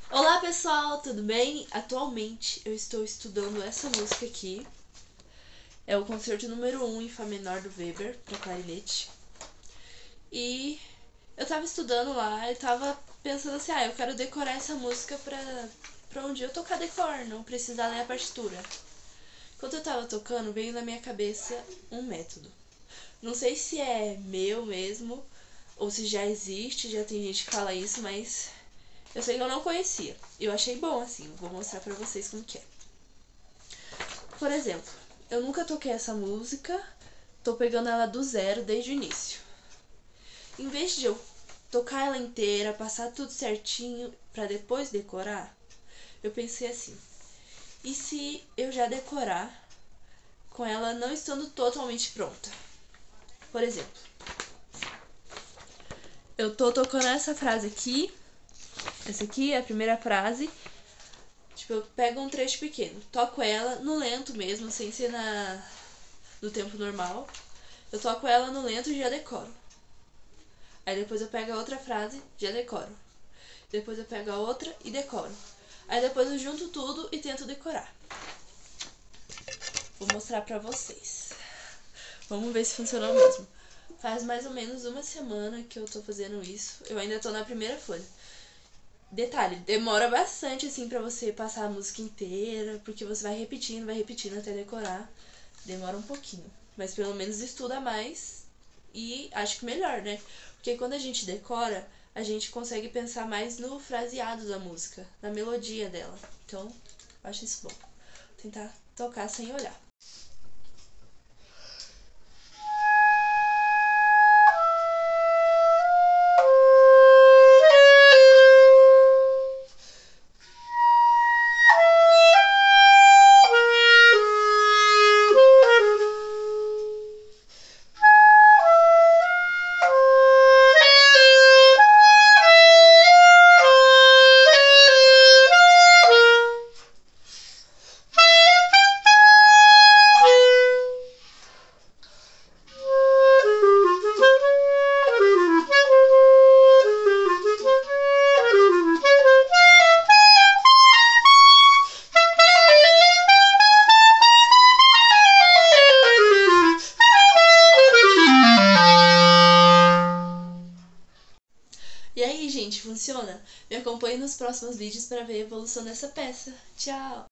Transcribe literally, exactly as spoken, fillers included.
Olá pessoal, tudo bem? Atualmente eu estou estudando essa música aqui. É o concerto número um em Fá menor do Weber para clarinete. E eu tava estudando lá e tava pensando assim, ah, eu quero decorar essa música pra, pra um dia eu tocar decor, não precisar ler a partitura. Enquanto eu tava tocando, veio na minha cabeça um método. Não sei se é meu mesmo, ou se já existe, já tem gente que fala isso, mas eu sei que eu não conhecia. Eu achei bom assim, vou mostrar pra vocês como que é. Por exemplo, eu nunca toquei essa música, tô pegando ela do zero desde o início. Em vez de eu tocar ela inteira, passar tudo certinho pra depois decorar, eu pensei assim: e se eu já decorar com ela não estando totalmente pronta? Por exemplo, eu tô tocando essa frase aqui, essa aqui é a primeira frase. Tipo, eu pego um trecho pequeno, toco ela no lento mesmo, sem ser na, no tempo normal. Eu toco ela no lento e já decoro. Aí depois eu pego a outra frase, já decoro. Depois eu pego a outra e decoro. Aí depois eu junto tudo e tento decorar. Vou mostrar pra vocês. Vamos ver se funcionou mesmo. Faz mais ou menos uma semana que eu tô fazendo isso. Eu ainda tô na primeira folha. Detalhe, demora bastante assim pra você passar a música inteira, porque você vai repetindo, vai repetindo até decorar. Demora um pouquinho, mas pelo menos estuda mais e acho que melhor, né? Porque quando a gente decora, a gente consegue pensar mais no fraseado da música, na melodia dela. Então, eu acho isso bom. Vou tentar tocar sem olhar. E aí, gente, funciona? Me acompanhe nos próximos vídeos para ver a evolução dessa peça. Tchau!